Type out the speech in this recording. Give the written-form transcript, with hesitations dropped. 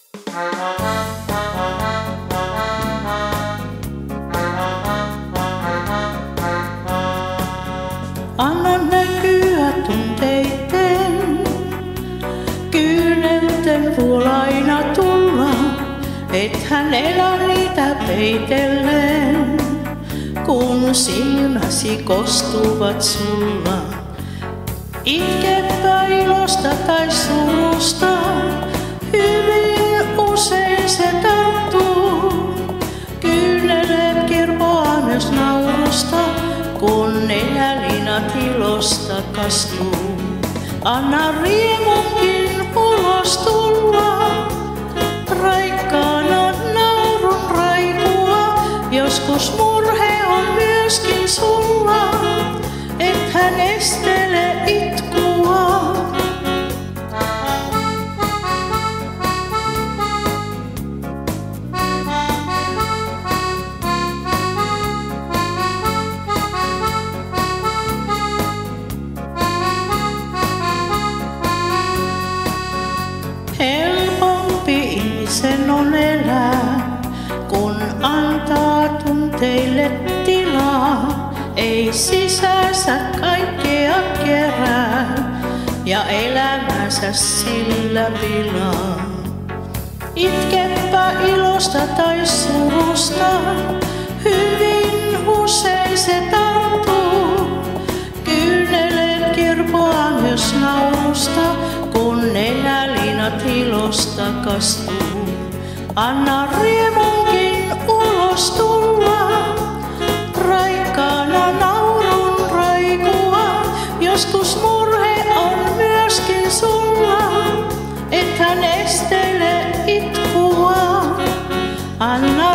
Anna näkyä tunteitten, kyynelten vuolaina tulla, ethän elä niitä peitellen, kun silmäsi kostuvat sulla. Itkepä ilosta tai surusta, hyvin usein se tarttuu. Kyyneleet kirpoaa myös naurusta, kun nenälinat ilosta kastuu. Anna riemunkin ulos tulla, raikkaana naurun raikua. Joskus murhe on myöskin sulla, ethän estele itkua. Helpompi ihmisen on elää, kun antaa tunteille tilaa. Ei sisäänsä kaikkea kerää ja elämänsä sillä pilaa. Itkepä ilosta tai surusta, hyvin usein se tarttuu. Kyyneleet kirpoaa myös naurusta, kun nenälinat ilosta kastuu. Anna riemunkin ulos tulla, raikkaana naurun raikua. Joskus murhe on myöskin sulla, ethän estele itkua. Anna